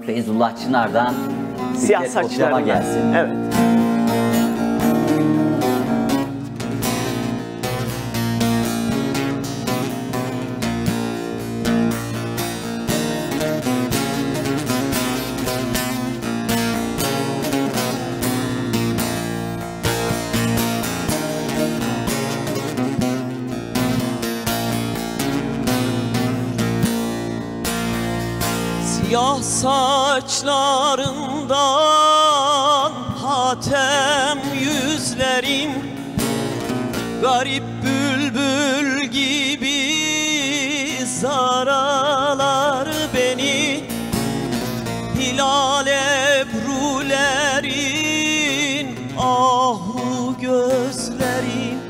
Feyzullah Çınar'dan Siyah Fikret Otlama saçlarından. gelsin. Evet. Siyah saçlarından hatem yüzlerin, garip bülbül gibi zaralar beni. Hilal ebrulerin, ahu gözlerin,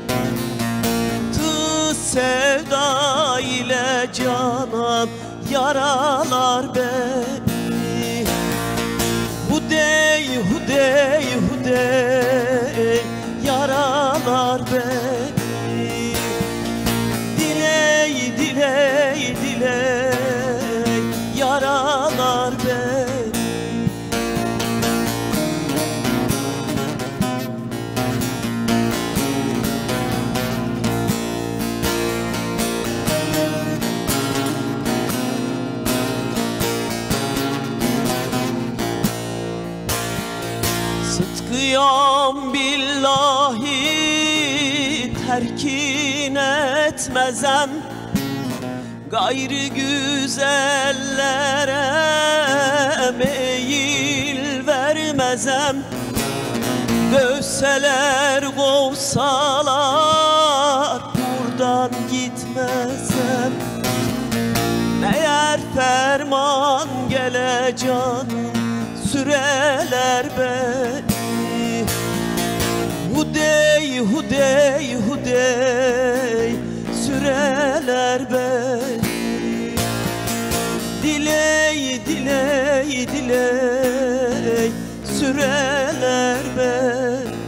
tı sevda ile canan yaralar beni. Hudey, hudey, hudey, yaralar beni. Diley, diley, diley, yaralar beni. Sıtkıyam billahi terkin etmezem, gayrı güzellere meyil vermezem. Dövseler kovsalar buradan gitmezem. Eğer ferman gele canım süreler beni. Hudey, hudey, hudey, süreler beni. Diley, diley, diley, süreler beni.